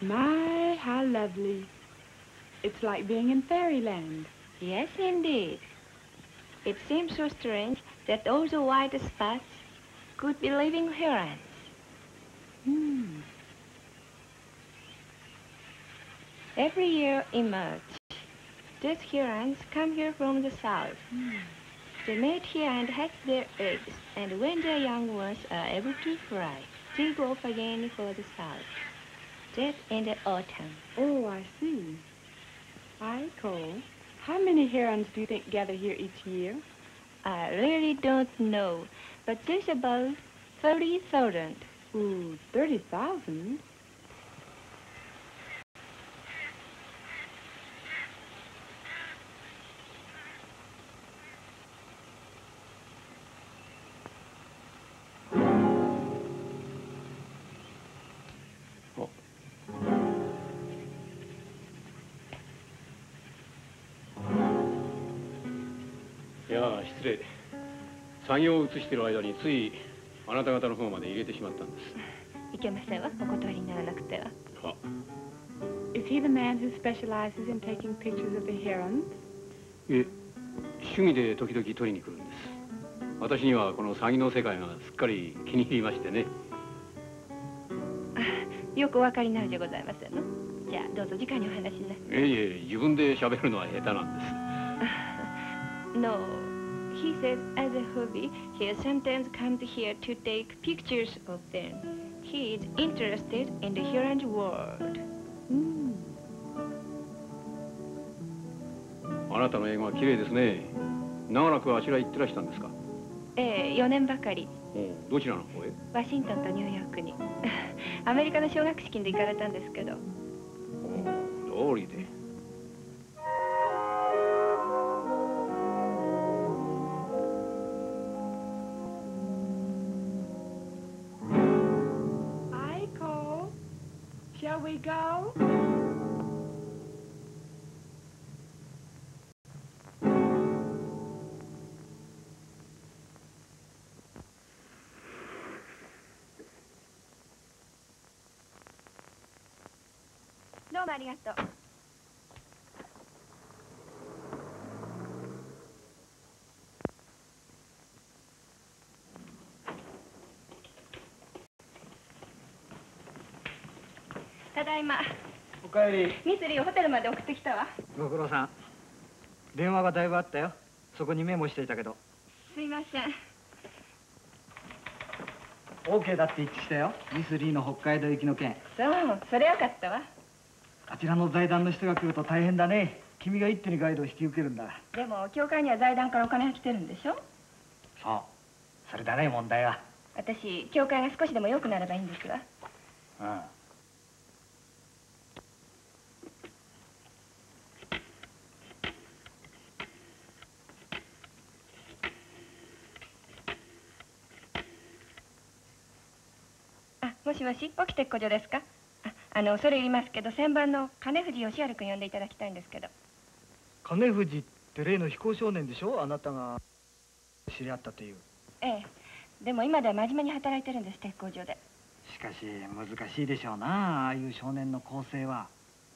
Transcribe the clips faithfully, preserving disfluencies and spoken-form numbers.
My, how lovely. It's like being in fairyland. Yes, indeed. It seems so strange that all the white spots could be living herons. Hmm. Every year in March, these herons come here from the south. Hmm. They mate here and hatch their eggs, and when their young ones are able to fly, they go off again for the south. That in the autumn. Oh, I see. Hi, Cole. How many herons do you think gather here each year? I really don't know, but there's about thirty thousand. Ooh, thirty thousand? いやあ、失礼。作業を移している間についあなた方の方まで入れてしまったんです。 いけませんわ、お断りにならなくては。 は。 Is he the man who specializes in taking pictures of the herons? いえ、趣味で時々撮りに来るんです。私にはこの詐欺の世界がすっかり気に入りましてね。 よくお分かりになるじゃございませんの。じゃあどうぞ直にお話しな。 いえいえ、自分で喋るのは下手なんです。 No, he says as a hobby, he sometimes comes here to take pictures of them. He is interested in the heron world. あなたの英語は綺麗ですね。長らくあちら行ってらしたんですか？ ええ、よねんばかり。 どちらの方へ？ ワシントンとニューヨークに。アメリカの奨学式で行かれたんですけど。 おお、道理で。 Hi, Cole. Shall we go? Do うもありがとう。ただいま。 おかえり。 ミスリーをホテルまで送ってきたわ。 ご苦労さん。電話がだいぶあったよ。そこにメモしていたけど。 すいません。 オーケーだって一致したよ。ミスリーの北海道行きの件。 そう、それよかったわ。 あちらの財団の人が来ると大変だね。君が一手にガイドを引き受けるんだ。 でも教会には財団からお金が来てるんでしょ？ そう。それだね、問題は。 私、教会が少しでも良くなればいいんですわ。 うん。 あ、もしもし、起きてっこ女ですか？あ、あの、それ言いますけど、先番の金藤義治君呼んでいただきたいんですけど。 金藤って例の非行少年でしょ？あなたが知り合ったという。 ええ。でも今では真面目に働いてるんです、鉄工所で。 しかし難しいでしょうな、ああいう少年の更生は。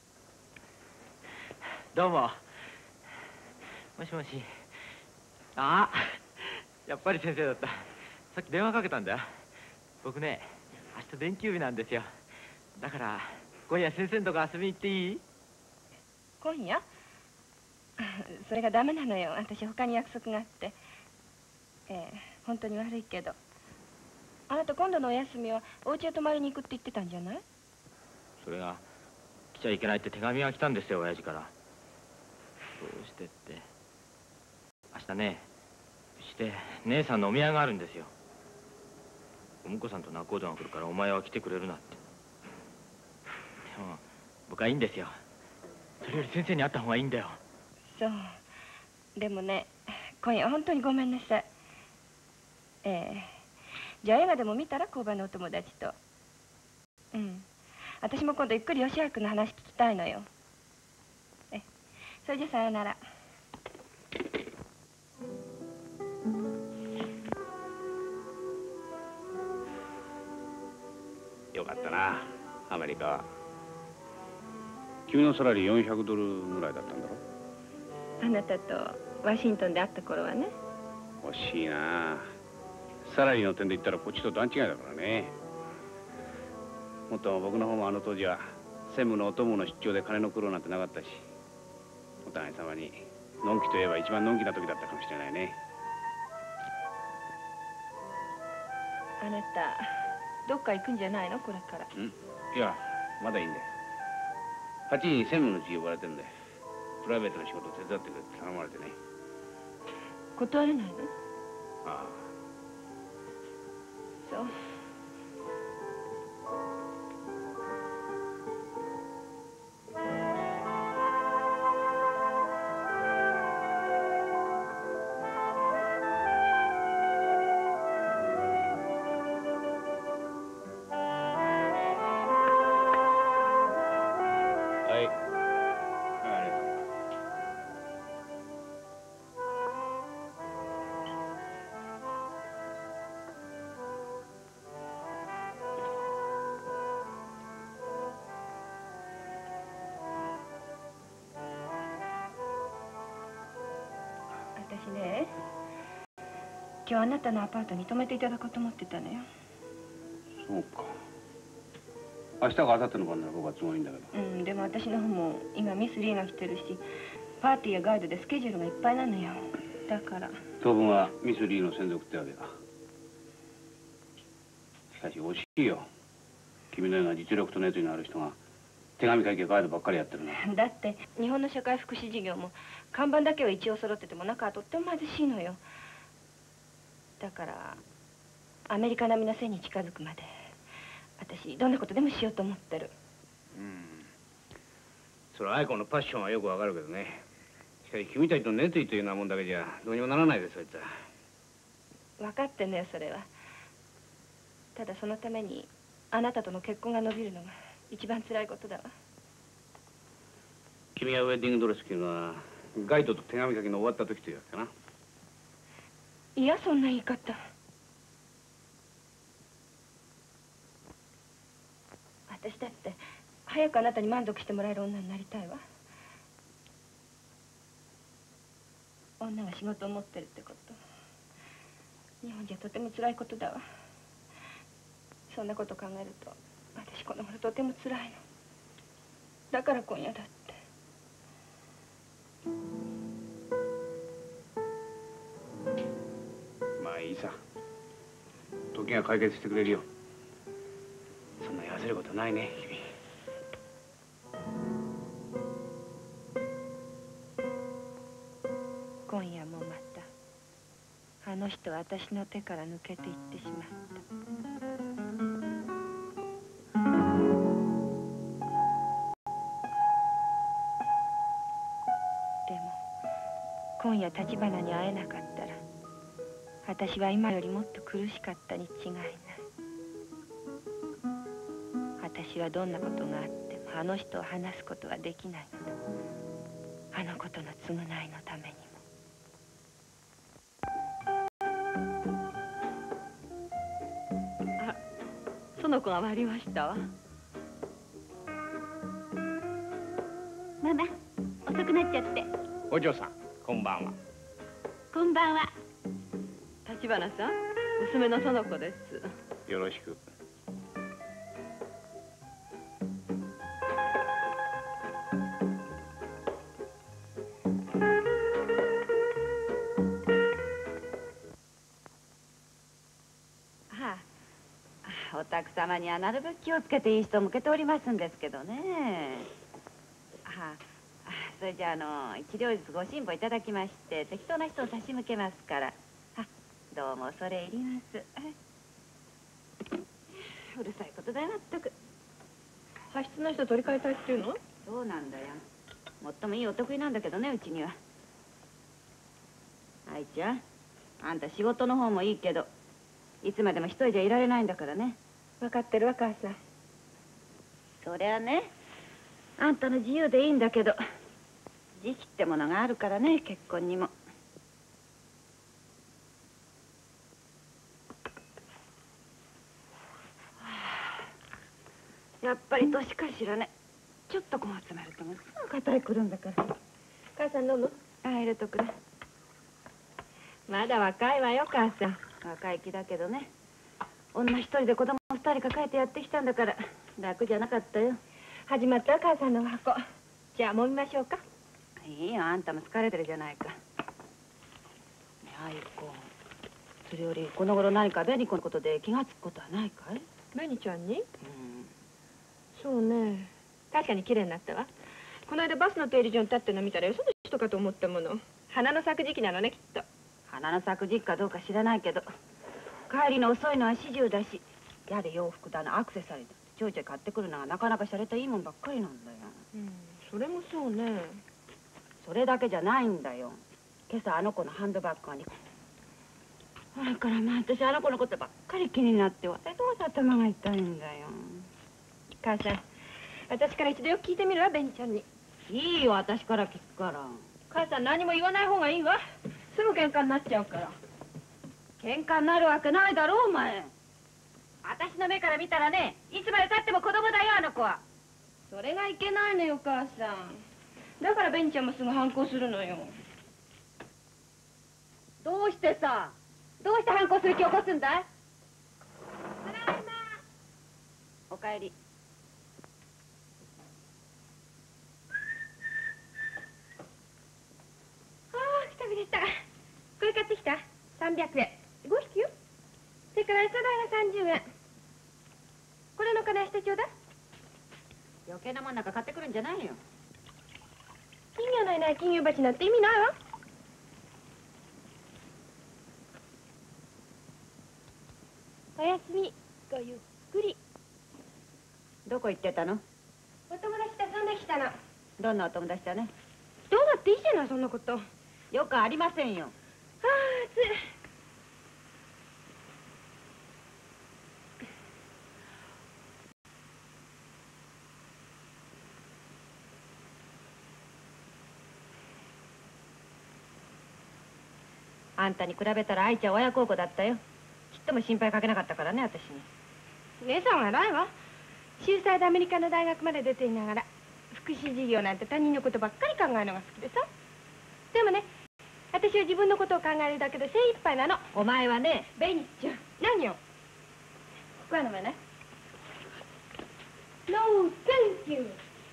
どうも。もしもし。あ、やっぱり先生だった。さっき電話かけたんだよ。僕ね、明日電球日なんですよ。だから今夜先生のとこ遊びに行っていい？ 今夜？それがダメなのよ。私他に約束があって。ええ、本当に悪いけど。あなた今度のお休みはお家へ泊まりに行くって言ってたんじゃない？ それが来ちゃいけないって手紙が来たんですよ、親父から。どうしてって。明日ね、して姉さんのお見合いがあるんですよ。お婿さんと仲人が来るからお前は来てくれるなって。でも僕はいいんですよ。それより先生に会った方がいいんだよ。 そう。でもね、今夜は本当にごめんなさい。ええ。じゃあ映画でも見たら、工場のお友達と。うん。私も今度ゆっくり義明君の話聞きたいのよ。え、それじゃさよなら。 よかったな、アメリカは。 君のサラリーよんひゃくドルぐらいだったんだろ。 あなたとワシントンで会った頃はね。 惜しいな。サラリーの点で言ったらこっちと段違いだからね。もっと僕の方もあの当時は専務のお供の出張で金の苦労なんてなかったし、お互い様にのんきといえば一番のんきな時だったかもしれないね。 あなたどっか行くんじゃないのこれから。 んいやまだいいんだよ。はちじに専務の家呼ばれてるんで、プライベートの仕事を手伝ってくれって頼まれてね。 断れないの？ ああ。 そう。私ね、今日あなたのアパートに泊めていただこうと思ってたのよ。 そうか。明日か明後日の晩なら僕は都合いいんだけど。 うん、でも私の方も今ミス・リーが来てるし、パーティーやガイドでスケジュールがいっぱいなのよ。だから。当分はミス・リーの専属ってわけか。しかし惜しいよ。君のような実力と熱意のある人が手紙書きやガイドばっかりやってるの。 だって日本の社会福祉事業も看板だけは一応揃ってても中はとっても貧しいのよ。だからアメリカ並みの背に近づくまで私どんなことでもしようと思ってる。 うん。それは愛子のパッションはよくわかるけどね。しかし君たちの熱意というようなもんだけじゃどうにもならないですそいつは。 分かってんのよそれは。ただそのためにあなたとの結婚が伸びるのが一番辛いことだわ。 君がウェディングドレス着るのはガイドと手紙書きの終わった時というわけかな。 いやそんな言い方。私だって早くあなたに満足してもらえる女になりたいわ。女が仕事を持ってるってこと日本じゃとても辛いことだわ。そんなこと考えると私この頃とても辛いの。だから今夜だって。 まあいいさ。時が解決してくれるよ。そんな痩せることないね君。 今夜もまたあの人は私の手から抜けていってしまった。でも今夜立花に会えなかったら私は今よりもっと苦しかったに違いない。私はどんなことがあってもあの人を話すことはできないのだ。あのことの償いのためにも。 あ、その子が割りましたわ。 ママ、遅くなっちゃって。 お嬢さん、こんばんは。 こんばんは。 立花さん、娘の園子です。 よろしく。 お宅様にはなるべく気をつけていい人を向けておりますんですけどね。はあ、それじゃあ、あの一両日ご辛抱いただきまして適当な人を差し向けますから。あ、どうも恐れ入ります。うるさいことだよまったく。 派出の人取り替えたいっていうの？ そうなんだよ。もっともいいお得意なんだけどねうちには。愛ちゃん、あんた仕事の方もいいけどいつまでも一人じゃいられないんだからね。 分かってるわ母さん。 そりゃね、あんたの自由でいいんだけど時期ってものがあるからね結婚にも。やっぱり年かしらね。ちょっとこう集まるともうすぐ肩へくるんだから。 母さん飲む？ あ、入れとくれ。 まだ若いわよ、母さん。 若い気だけどね、女一人で子供二人抱えてやってきたんだから楽じゃなかったよ。 始まったよ、母さんのお箱。じゃあ、揉みましょうか。 いいよ、あんたも疲れてるじゃないか。ねえ、あゆ子。それより、この頃何か紅子のことで気がつくことはないかい？ 紅ちゃんに？ うん。 そうね。確かに綺麗になったわ。この間バスの停留所に立ってるの見たらよその人かと思ったもの。花の咲く時期なのね、きっと。 花の咲く時期かどうか知らないけど、帰りの遅いのは始終だし、やれ洋服だのアクセサリーだちょいちょい買ってくるのがなかなか洒落たいいもんばっかりなんだよ。 うん、それもそうね。 それだけじゃないんだよ。今朝あの子のハンドバッグにそれからまあ私あの子のことばっかり気になって私どうせ頭が痛いんだよ。 母さん、私から一度よく聞いてみるわ、紅ちゃんに。 いいよ、私から聞くから。 母さん、何も言わない方がいいわ。すぐ喧嘩になっちゃうから。 喧嘩になるわけないだろう、お前。私の目から見たらね、いつまでたっても子供だよ、あの子は。 それがいけないのよ、母さん。だから紅ちゃんもすぐ反抗するのよ。 どうしてさ、どうして反抗する気を起こすんだい？ただいま。おかえり。 ああ、来た来た。これ買ってきた？さんびゃくえん。ごひきよ。それから餌代がさんじゅうえん。これの金してちょうだい。 余計なもんなんか買ってくるんじゃないよ。 金魚のいない金魚鉢なんて意味ないわ。おやすみ。ごゆっくり。 どこ行ってたの？ お友達と遊んできたの。 どんなお友達だね？ どうだっていいじゃない、そんなこと。ああ、 よくありませんよ。 暑い。 あんたに比べたら愛ちゃん親孝行だったよ。ちっとも心配かけなかったからね、私に。 姉さんは偉いわ。秀才でアメリカの大学まで出ていながら福祉事業なんて他人のことばっかり考えるのが好きでさ。でもね、私は自分のことを考えるだけで精一杯なの。 お前はね、 紅ちゃん。何よ。これ飲めね。No, thank you.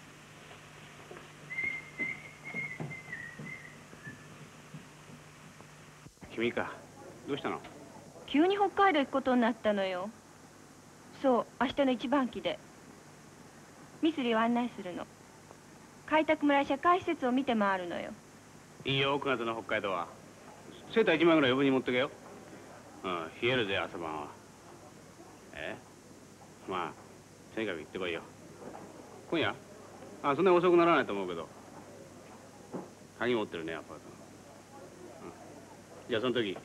君か。どうしたの？ 急に北海道行くことになったのよ。そう、明日の一番機でミスリを案内するの。開拓村社会施設を見て回るのよ。 いいよ、くがつの北海道は。セーターいちまいぐらい余分に持ってけよ。うん、冷えるぜ、朝晩は。えまあ、とにかく行ってこいよ。今夜あ、そんなに遅くならないと思うけど。鍵持ってるね、アパートの。うん、じゃあ、その時。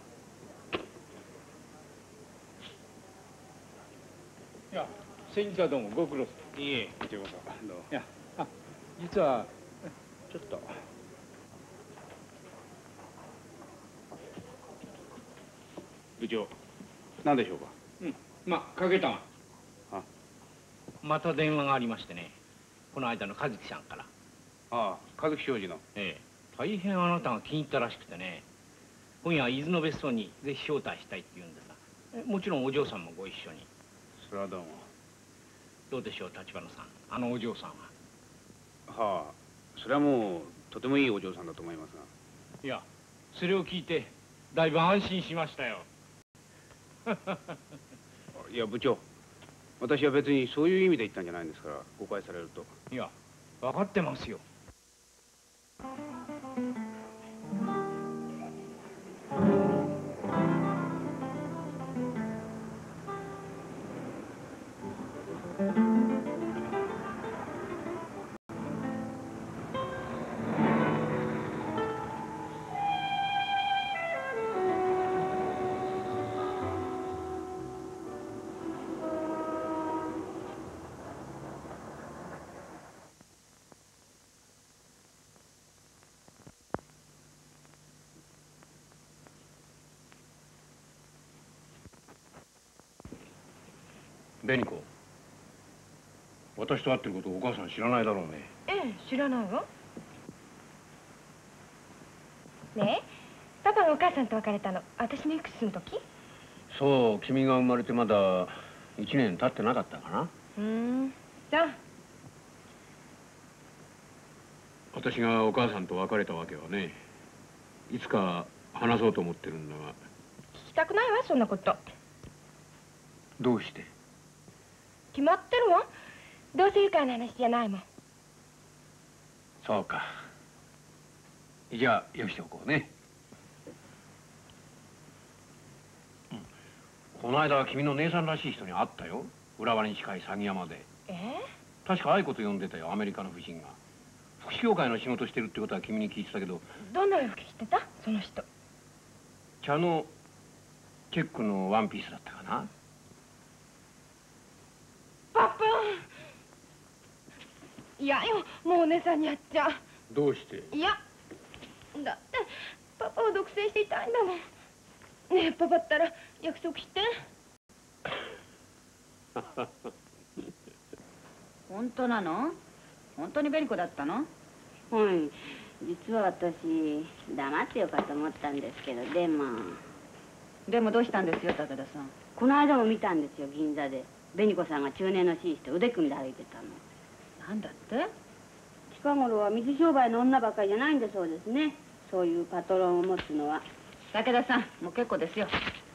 いや、先日はどうもご苦労さいいえ、こちらこそ。どうも。 いや、あ、実はちょっと。 部長、何でしょうか。 うん、まあかけたが。 あ、 また電話がありましてね。この間の和樹さんから。 ああ、和樹商事の。 ええ、大変あなたが気に入ったらしくてね。今夜伊豆の別荘にぜひ招待したいって言うんですが、えもちろんお嬢さんもご一緒に。 それはどうも。 どうでしょう、立花さん、あのお嬢さんは。 はあ、それはもうとてもいいお嬢さんだと思いますが。 いや、それを聞いてだいぶ安心しましたよ。 いや、部長、私は別にそういう意味で言ったんじゃないんですから、誤解されると。 いや、分かってますよ。紅子、 私と会ってることをお母さん知らないだろうね。 ええ、知らないわ。ねえ、パパがお母さんと別れたの私のいくつの時？ そう、君が生まれてまだいちねん経ってなかったかな。 うーん、そう。 私がお母さんと別れたわけはね、いつか話そうと思ってるんだが。 聞きたくないわ、そんなこと。 どうして？ 決まってるわ。どうせ愉快な話じゃないもん。 そうか。じゃあよしておこうね。うん、この間君の姉さんらしい人に会ったよ。浦和に近い詐欺山で。 えー、 確か愛子と呼んでたよ、アメリカの婦人が。福祉協会の仕事してるってことは君に聞いてたけど。 どんな洋服着てたその人？ 茶のチェックのワンピースだったかな。 パパ、いやよ、もうお姉さんに会っちゃう。 どうして？ いや、だってパパを独占していたいんだもん。ねえ、パパったら約束して。 本当なの？本当に紅子だったの？ はい、実は私黙ってよかと思ったんですけど、でもでもどうしたんですよ、武田さん。 この間も見たんですよ、銀座で紅子さんが中年の紳士と腕組んで歩いてたの。 なんだって？ 近頃は水商売の女ばかりじゃないんだそうですね、そういうパトロンを持つのは。 武田さん、もう結構ですよ。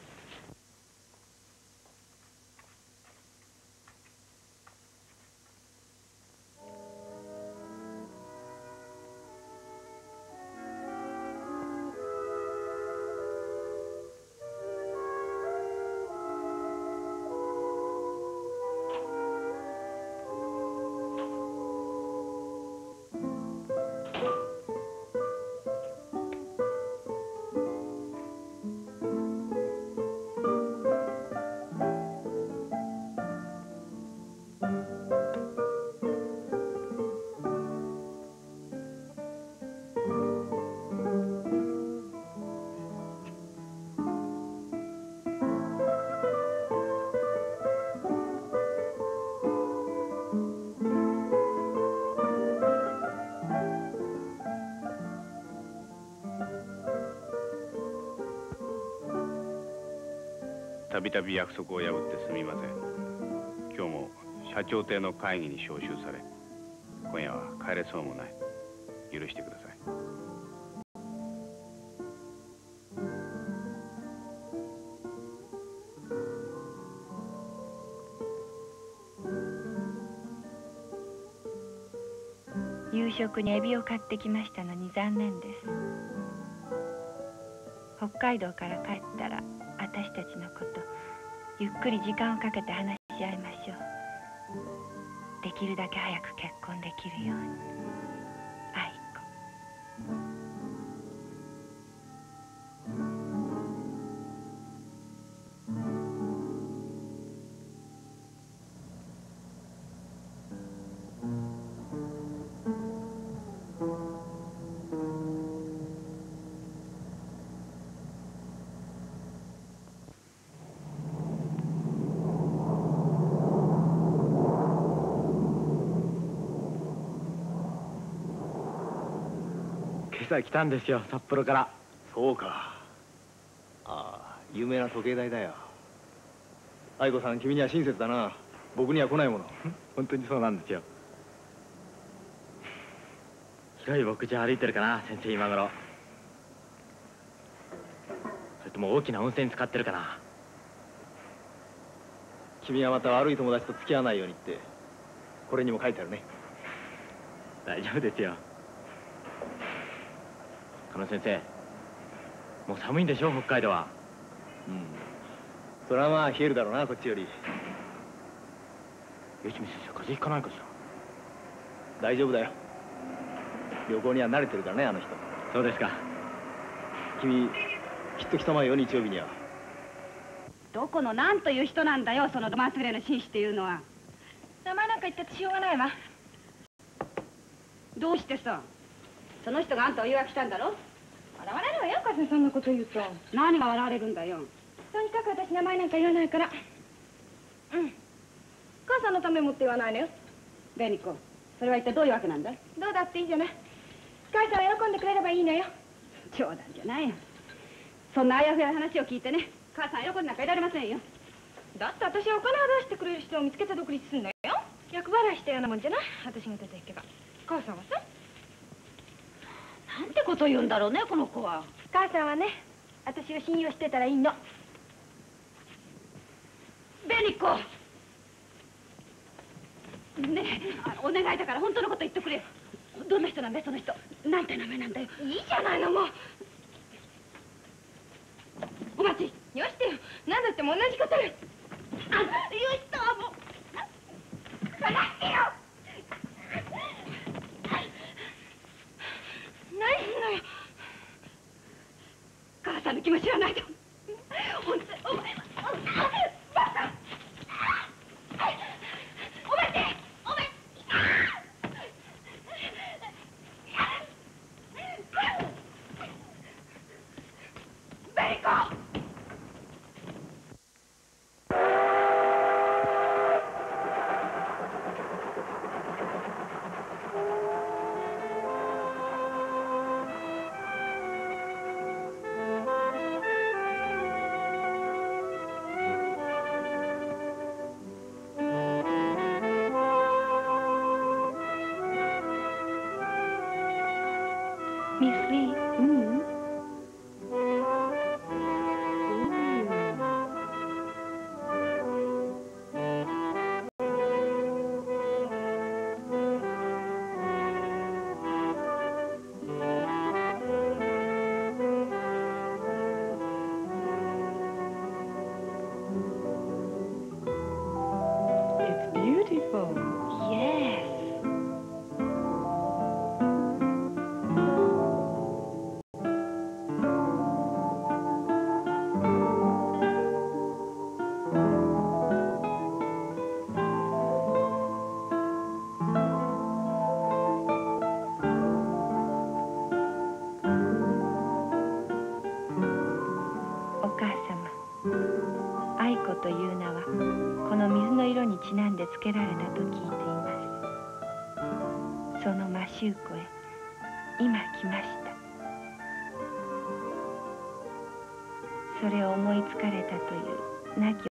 たびたび約束を破ってすみません。今日も社長邸の会議に招集され、今夜は帰れそうもない。許してください。 夕食にエビを買ってきましたのに残念です。北海道から帰ったら私たちのことゆっくり時間をかけて話し合いましょう。できるだけ早く結婚できるように。愛子。 今朝来たんですよ、札幌から。 そうか。ああ、有名な時計台だよ。愛子さん、君には親切だな。僕には来ないもの。 本当にそうなんですよ。広い牧場歩いてるかな、先生今頃。それとも大きな温泉使ってるかな。 君はまた悪い友達と付き合わないようにって、これにも書いてあるね。 大丈夫ですよ。加納先生、もう寒いんでしょ、北海道は。 うん。それはまあ冷えるだろうな、こっちより。 吉見先生、風邪ひかないかしら。 大丈夫だよ。旅行には慣れてるからね、あの人。 そうですか。 君、きっと来たまえよ、日曜日には。 どこの何という人なんだよ、そのどまつれの紳士っていうのは。 名前なんか言ったってしょうがないわ。 どうしてさ、その人があんたを誘惑したんだろ。 笑われるわよ、お母さんそんなこと言うと。 何が笑われるんだよ。 とにかく私名前なんか言わないから。うん。母さんのためもって言わないのよ。 紅子、それは一体どういうわけなんだい？ どうだっていいじゃない。母さんが喜んでくれればいいのよ。 冗談じゃないよ。そんなあやふやな話を聞いてね、母さん喜んでなんかいられませんよ。 だって私はお金を出してくれる人を見つけて独立すんのよ。役払いしたようなもんじゃない。私が出ていけば。母さんはさ。 なんてこと言うんだろうね、この子は。 母さんはね、私を信用してたらいいの。 紅子、ねえ、あのお願いだから本当のこと言ってくれよ。どんな人なんだい、その人。なんて名前なんだよ。 いいじゃないの、もう。 お待ち。 よしてよ。何だっても同じことよ。 あ、よしたわ、もう。 離してよ。何すんのよ。 母さんの気持ちはないと。本当にお前は。バカ。お待て。お待て。紅子。 ミス・リー。うん。 It's beautiful. Yes.お母様、愛子という名はこの水の色にちなんで付けられたと聞いています。その摩周湖へ今来ました。それを思いつかれたという亡き